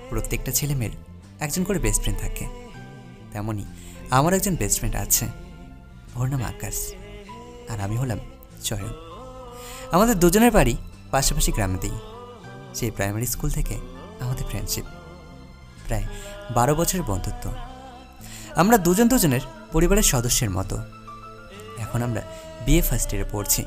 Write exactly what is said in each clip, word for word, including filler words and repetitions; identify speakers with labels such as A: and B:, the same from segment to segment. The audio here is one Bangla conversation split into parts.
A: প্রত্যেকটা ছেলে মেয়ের একজন করে বেস্ট ফ্রেন্ড থাকে, তেমনই আমার একজন বেস্ট ফ্রেন্ড আছে। ওর নাম আকাশ, আর আমি হলাম চয়ন। আমাদের দুজনের বাড়ি পাশাপাশি গ্রামেতেই। সেই প্রাইমারি স্কুল থেকে আমাদের ফ্রেন্ডশিপ, প্রায় বারো বছরের বন্ধুত্ব। আমরা দুজন দুজনের পরিবারের সদস্যের মতো। এখন আমরা বিএ ফার্স্ট ইয়ারে পড়ছি।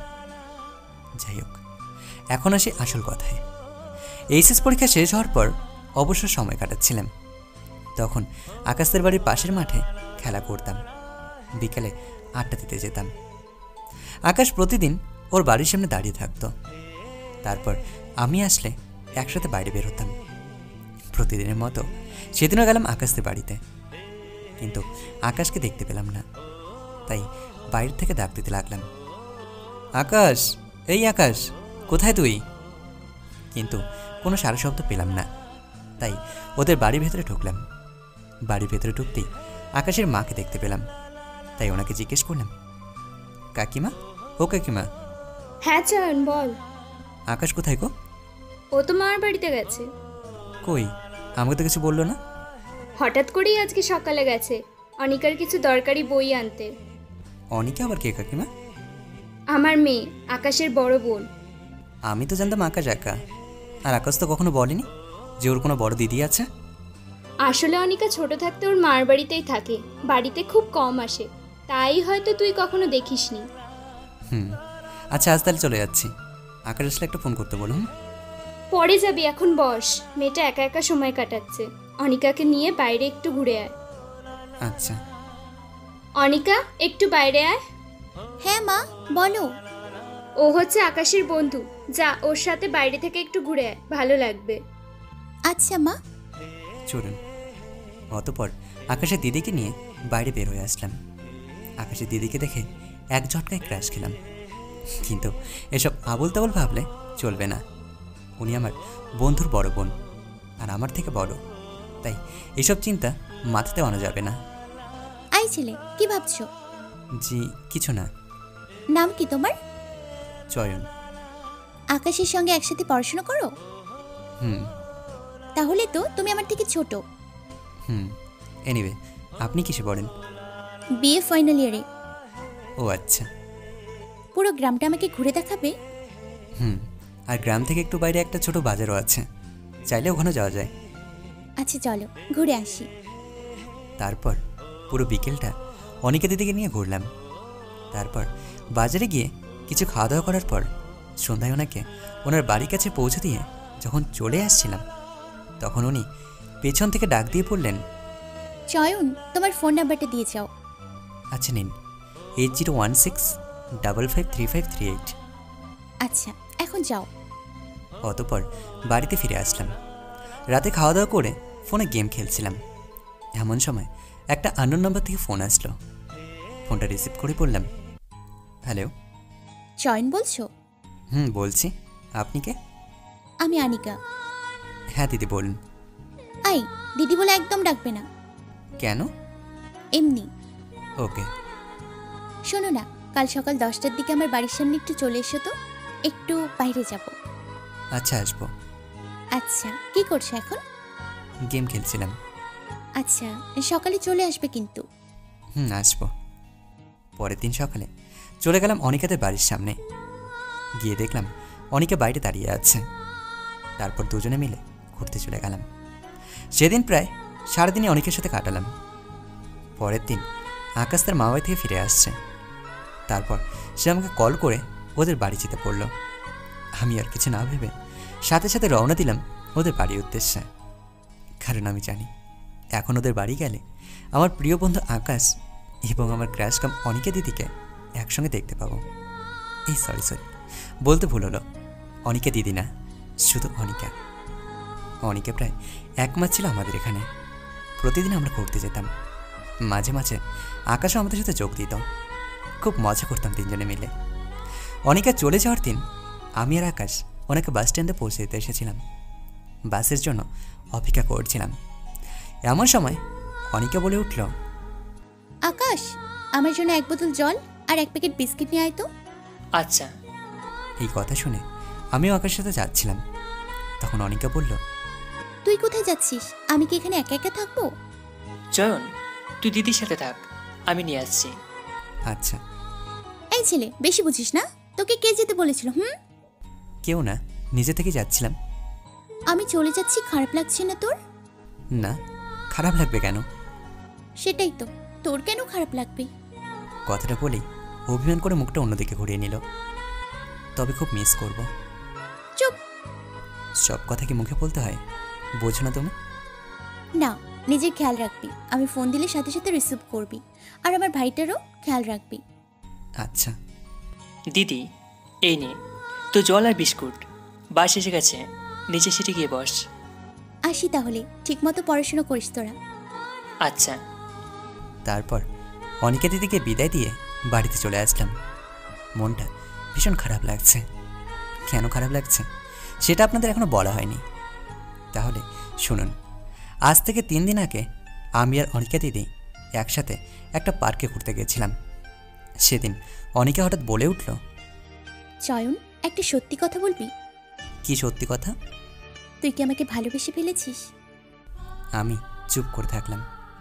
A: যাই হোক, এখন আসি আসল কথায়। এইচএস পরীক্ষা শেষ হওয়ার পর অবসর সময় কাটাচ্ছিলাম। তখন আকাশের বাড়ির পাশের মাঠে খেলা করতাম। বিকেলে আড্ডা দিতে যেতাম। আকাশ প্রতিদিন ওর বাড়ির সামনে দাঁড়িয়ে থাকতো। তারপর আমি আসলে একসাথে বাইরে বের হতাম। প্রতিদিনের মতো সেদিনও গেলাম আকাশের বাড়িতে, কিন্তু আকাশকে দেখতে পেলাম না। তাই বাইরে থেকে ডাক দিতে লাগলাম, আকাশ, এই আকাশ, কোথায় তুই? কিন্তু কোনো সারা শব্দ পেলাম না। তাই ওদের বাড়ির ভেতরে ঢুকলাম। বাড়ির ভেতরে ঢুকতেই আকাশের মাকে দেখতে পেলাম। তাই ওনাকে জিজ্ঞেস করলাম, কাকিমা, ও কাকিমা।
B: হ্যাঁ চয়ন, বল।
A: আকাশ কোথায় গো?
B: ও তো মার বাড়িতে গেছে।
A: কই, আমাকে তো কিছু বললো না।
B: হঠাৎ করেই আজকে সকালে গেছে অনিকার কিছু দরকারি বই আনতে।
A: অনিকা আবার কে কাকিমা?
B: আমার মেয়ে, আকাশের বড় বোন।
A: আমি তো জানতাম আকাশ একা, আর আকাশ তো কখনো বলেনি যে ওর কোনো বড় দিদি আছে।
B: আসলে অনিকা ছোট থাকতে ওর মার বাড়িতেই থাকে, বাড়িতে খুব কম আসে, তাই হয়তো তুই কখনো দেখিসনি।
A: হুম, আচ্ছা আজ তাহলে চলে যাচ্ছি। আকাশ আসলে একটা ফোন করতে বলুন।
B: পরে যাবি, এখন বস। মেয়েটা একা একা সময় কাটাচ্ছে, অনিকাকে নিয়ে বাইরে একটু ঘুরে আয়।
A: আচ্ছা।
B: অনিকা, একটু বাইরে আয়।
C: হ্যাঁ মা, বলো।
B: ও হচ্ছে আকাশের বন্ধু, যা ওর সাথে বাইরে থেকে একটু ঘুরে আয়, ভালো লাগবে।
C: আচ্ছা মা।
A: চলুন। অতপর আকাশের দিদিকে নিয়ে বাইরে বের হয়ে আসলাম। আকাশের দিদিকে দেখে এক ঝটকায় ক্র্যাশ খেলাম, কিন্তু এসব আবল তাবল ভাবলে চলবে না। উনি আমার বন্ধুর বড় বোন, আর আমার থেকে বড়, তাই এসব চিন্তা মাথাতে আনা যাবে না।
C: আই ছেলে, কি ভাবছো?
A: জি কিছু না।
C: নাম কি তোমার?
A: চয়ন।
C: আকাশের সঙ্গে একসাথে পড়াশোনা করো?
A: হুম।
C: তাহলে তো তুমি আমার থেকে ছোট।
A: হুম, এনিওয়ে, আপনি কিসে পড়েন?
C: বিএ ফাইনাল ইয়ারে।
A: ও আচ্ছা।
C: পুরো গ্রামটা আমাকে ঘুরে দেখাবে?
A: হুম, আর গ্রাম থেকে একটু বাইরে একটা ছোট বাজারও আছে, চাইলে ওখানে যাওয়া যায়।
C: আচ্ছা চলো, ঘুরে আসি।
A: তারপর পুরো বিকেলটা অনিকা দিদিকে নিয়ে ঘুরলাম। তারপর বাজারে গিয়ে কিছু খাওয়া দাওয়া করার পর সন্ধ্যায় ওনাকে ওনার বাড়ির কাছে পৌঁছে দিয়ে যখন চলে আসছিলাম, তখন উনি পেছন থেকে ডাক দিয়ে পড়লেন,
C: চয়ন, তোমার ফোন নাম্বারটা দিয়ে যাও।
A: আচ্ছা নিন, eight zero one six double five three five three eight.
C: আচ্ছা, এখন যাও।
A: অতপর বাড়িতে ফিরে আসলাম। রাতে খাওয়া দাওয়া করে ফোনে গেম খেলছিলাম। এমন সময় একটা আননোন নাম্বার থেকে ফোন আসলো। ফোনটা রিসিভ করে বললাম, হ্যালো।
C: চয়ন বলছো?
A: হুম বলছি, আপনি কে?
C: আমি আনিকা।
A: হ্যাঁ দিদি বলুন।
C: আই, দিদি বলে একদম ডাকবে না।
A: কেন?
C: এমনি।
A: ওকে।
C: শোনো না, কাল সকাল দশটার দিকে আমার বাড়ির সামনে একটু চলে এসো তো, একটু বাইরে যাব।
A: আচ্ছা আসবো।
C: আচ্ছা, কি করছো এখন?
A: গেম খেলছিলাম।
C: আচ্ছা, সকালে চলে আসবে কিন্তু।
A: হুম আসবো। পরের দিন সকালে চলে গেলাম অনিকাদের বাড়ির সামনে। গিয়ে দেখলাম অনিকা বাইরে দাঁড়িয়ে আছে। তারপর দুজনে মিলে ঘুরতে চলে গেলাম। সেদিন প্রায় সারাদিনই অনিকের সাথে কাটালাম। পরের দিন আকাশ তার মা বাড়ি থেকে ফিরে আসছে। তারপর সে আমাকে কল করে ওদের বাড়ি যেতে পড়ল। আমি আর কিছু না ভেবে সাথে সাথে রওনা দিলাম ওদের বাড়ির উদ্দেশ্যে। কারণ আমি জানি এখন ওদের বাড়ি গেলে আমার প্রিয় বন্ধু আকাশ এবং আমার ক্র্যাশ কাম অনিকা দিদিকে একসঙ্গে দেখতে পাবো। এই সরি সরি বলতে ভুল হলো, অনিকা দিদি না, শুধু অনিকা। অনিকা প্রায় এক মাস ছিল আমাদের এখানে। প্রতিদিন আমরা ঘুরতে যেতাম। মাঝে মাঝে আকাশও আমাদের সাথে যোগ দিত। খুব মজা করতাম তিনজনে মিলে। অনিকা চলে যাওয়ার দিন আমি আর আকাশ ওনাকে বাস স্ট্যান্ডে পৌঁছে দিতে এসেছিলাম। বাসের জন্য অপেক্ষা করছিলাম। এমন সময় অনিকা বলে উঠল,
C: আকাশ, আমার জন্য এক বোতল জল আর এক প্যাকেট বিস্কিট নিয়ে আয় তো।
D: আচ্ছা।
A: এই কথা শুনে আমিও আকাশের সাথে যাচ্ছিলাম। তখন অনিকা বলল,
C: তুই কোথায় যাচ্ছিস? আমি কি এখানে একা একা থাকবো?
D: চয়ন, তুই দিদির সাথে থাক, আমি নিয়ে আসছি।
A: আচ্ছা।
C: এই ছেলে, বেশি বুঝিস না। তোকে কে যেতে বলেছিল? হুম,
A: কেউ না, নিজে থেকে যাচ্ছিলাম।
C: আমি চলে যাচ্ছি, খারাপ লাগছে না তোর?
A: না, খারাপ লাগবে কেন?
C: সেটাই তো, তোর কেন খারাপ লাগবে?
A: কথাটা বলেই অভিমান করে মুখটা অন্যদিকে ঘুরিয়ে নিল। তবে খুব মিস করব।
C: চুপ।
A: সব কথা কি মুখে বলতে হয়? বোঝো না তুমি?
C: না, নিজের খেয়াল রাখবি। আমি ফোন দিলে সাথে সাথে রিসিভ করবি, আর আমার ভাইটারও খেয়াল রাখবি।
A: আচ্ছা।
D: দিদি, এই নে তো জল আর বিস্কুট। বাস এসে গেছে, নিচে সিটে গিয়ে বস।
C: আসি তাহলে, ঠিকমতো পড়াশোনা করিস তোরা।
D: আচ্ছা।
A: তারপর অনিকা দিদিকে বিদায় দিয়ে বাড়িতে চলে আসলাম। মনটা ভীষণ খারাপ লাগছে। কেন খারাপ লাগছে সেটা আপনাদের এখনো বলা হয়নি। তাহলে শুনুন। আজ থেকে তিন দিন আগে আমি আর অনিকা দিদি একসাথে একটা পার্কে ঘুরতে গেছিলাম। সেদিন অনিকা হঠাৎ বলে উঠল,
C: চয়ন, একটা সত্যি কথা বলবি?
A: কি সত্যি কথা?
C: তুই কি আমাকে ভালোবেসে ফেলেছিস?
A: আমি চুপ করে থাকলাম।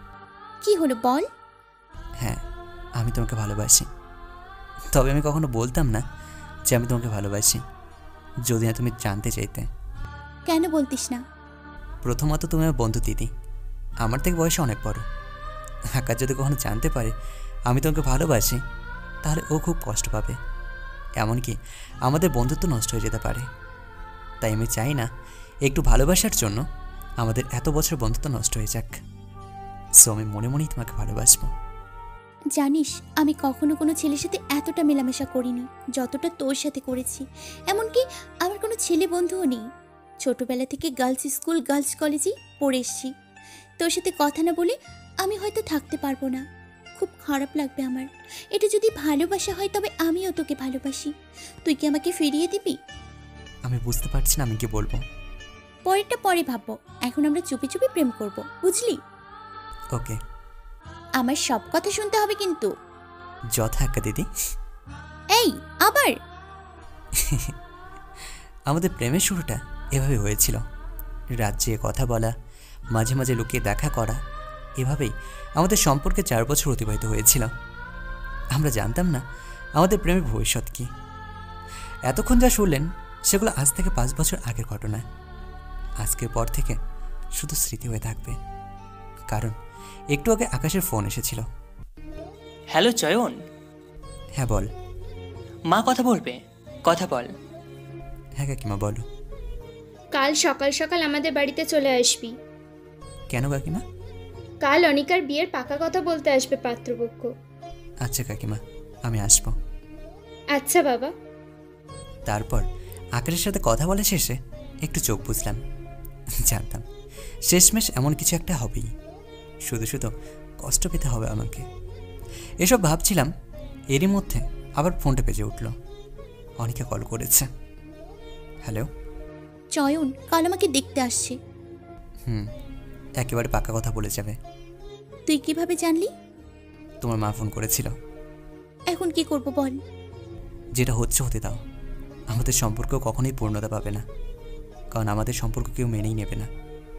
C: কি হলো বল?
A: হ্যাঁ, আমি তোমাকে ভালোবাসি। তবে আমি কখনো বলতাম না যে আমি তোমাকে ভালোবাসি, যদি না তুমি জানতে চাইতে।
C: কেন বলতিস না?
A: প্রথমত তুমি আমার বন্ধু দিদি, আমার থেকে বয়সে অনেক বড়। আকাশ যদি কখনো জানতে পারে আমি তোমাকে ভালোবাসি, তাহলে ও খুব কষ্ট পাবে। এমনকি আমাদের বন্ধুত্ব নষ্ট হয়ে যেতে পারে। তাই আমি চাই না একটু ভালোবাসার জন্য আমাদের এত বছর বন্ধুত্ব নষ্ট হয়ে যাক। সো আমি মনে মনেই তোমাকে ভালোবাসবো।
C: জানিস, আমি কখনো কোনো ছেলের সাথে এতটা মেলামেশা করিনি যতটা তোর সাথে করেছি। এমনকি আমার কোনো ছেলে বন্ধুও নেই। ছোটবেলা থেকে গার্লস স্কুল, গার্লস কলেজেই পড়ে এসছি। তোর সাথে কথা না বলে আমি হয়তো থাকতে পারবো না। খুব খারাপ লাগবে আমার। এটা যদি ভালোবাসা হয় তবে আমিও তোকে ভালোবাসি। তুই কি আমাকে ফিরিয়ে দিবি?
A: আমি বুঝতে পারছি না আমি কি বলবো।
C: পরেরটা পরে ভাববো, এখন আমরা চুপি চুপি প্রেম করব, বুঝলি?
A: ওকে।
C: আমার সব কথা শুনতে হবে কিন্তু।
A: যথা আজ্ঞা দিদি।
C: এই আবার
A: আমাদের প্রেমের শুরুটা এভাবে হয়েছিল। রাত জেগে কথা বলা, মাঝে মাঝে লুকিয়ে দেখা করা, এভাবেই আমাদের সম্পর্কে চার বছর অতিবাহিত হয়েছিল। আমরা জানতাম না আমাদের প্রেমের ভবিষ্যৎ কী। এতক্ষণ যা শুনলেন সেগুলো আজ থেকে পাঁচ বছর আগের ঘটনা। আজকের পর থেকে শুধু স্মৃতি হয়ে থাকবে। কারণ একটু আগে আকাশের ফোন এসেছিল।
D: হ্যালো চয়ন।
A: হ্যাঁ বল।
D: মা কথা বলবে, কথা বল।
A: হ্যাঁ কাকিমা বলো।
B: কাল সকাল সকাল আমাদের বাড়িতে চলে আসবি।
A: কেন কাকিমা?
B: কাল অনিকার বিয়ের পাকা কথা বলতে আসবে পাত্রপক্ষ।
A: আচ্ছা কাকিমা, আমি আসবো।
B: আচ্ছা বাবা।
A: তারপর আকাশের সাথে কথা বলে শেষে একটু চোখ বুঝলাম। জানতাম শেষমেশ এমন কিছু একটা হবেই। শুধু শুধু কষ্ট পেতে হবে আমাকে, এসব ভাবছিলাম। এরই মধ্যে আবার ফোনটা বেজে উঠল। অনিকা কল করেছে। হ্যালো।
C: চয়ন কাল আমাকে দেখতে আসছে।
A: হুম, একেবারে পাকা কথা বলে যাবে।
C: তুই কিভাবে জানলি?
A: তোমার মা ফোন করেছিল।
C: এখন কি করব বল?
A: যেটা হচ্ছে হতে দাও। আমাদের সম্পর্ক কখনোই পূর্ণতা পাবে না, কারণ আমাদের সম্পর্ক কেউ মেনেই নেবে না।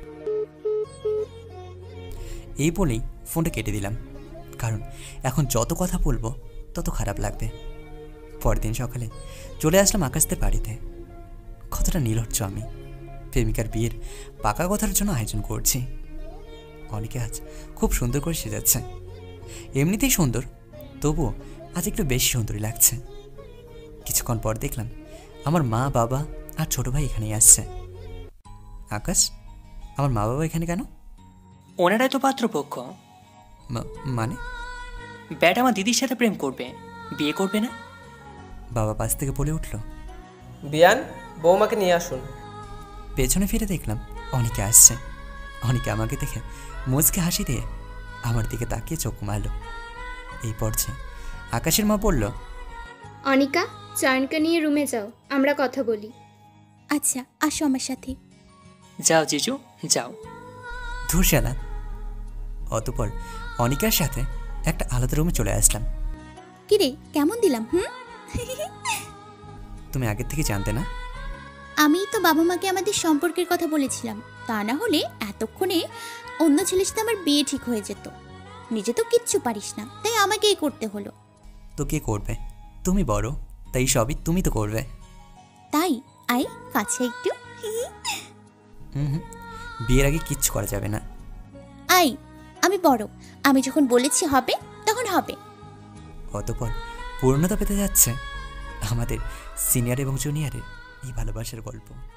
A: এই বলেই ফোনটা কেটে দিলাম, কারণ এখন যত কথা বলবো তত খারাপ লাগবে। পরের দিন সকালে চলে আসলাম আকাশদের বাড়িতে। কতটা নির্লজ্জ আমি। প্রেমিকার বিয়ের পাকা কথার জন্য আয়োজন করছি। অনেকে আজ খুব সুন্দর করে সেজাচ্ছে। এমনিতেই সুন্দর, তবুও আজ একটু বেশি সুন্দরী লাগছে। কিছুক্ষণ পর দেখলাম আমার মা, বাবা আর ছোট ভাই এখানেই আসছে। আকাশ, আমার মা বাবা এখানে কেন?
D: ওনারাই তো পাত্রপক্ষ।
A: মানে?
D: ব্যাট আমার দিদির সাথে প্রেম করবে, বিয়ে করবে না।
A: বাবা পাশ থেকে বলে উঠল,
E: বিয়ান, বৌমাকে নিয়ে আসুন।
A: পেছনে ফিরে দেখলাম অনিকে আসছে। অনিকে আমাকে দেখে মুচকে হাসি দিয়ে আমার দিকে তাকিয়ে চোখ মারল। এই পর্যায়ে আকাশের মা বলল,
B: অনিকা, চয়নকে নিয়ে রুমে যাও, আমরা কথা বলি।
C: আচ্ছা, আসো আমার সাথে।
D: যাও জিজু যাও।
A: ধুর শালা। অতঃপর অনিকার সাথে একটা আলাদা রুমে চলে আসলাম।
C: কিরে, কেমন দিলাম? হুম
A: তুমি আগের থেকে জানতে না?
C: আমিই তো বাবা মাকে আমাদের সম্পর্কের কথা বলেছিলাম, তা না হলে এতক্ষণে অন্য ছেলের সাথে আমার বিয়ে ঠিক হয়ে যেত। নিজে তো কিচ্ছু পারিস না, তাই আমাকেই করতে হলো।
A: তো কে করবে? তুমি বড়, তাই সবই তুমি তো করবে।
C: তাই আই কাছে একটু।
A: হুম হুম, বিয়ের আগে কিচ্ছু করা যাবে না।
C: আই আমি বড়, আমি যখন বলেছি হবে তখন হবে।
A: অতপর পূর্ণতা পেতে যাচ্ছে আমাদের সিনিয়র এবং জুনিয়রের এই ভালোবাসার গল্প।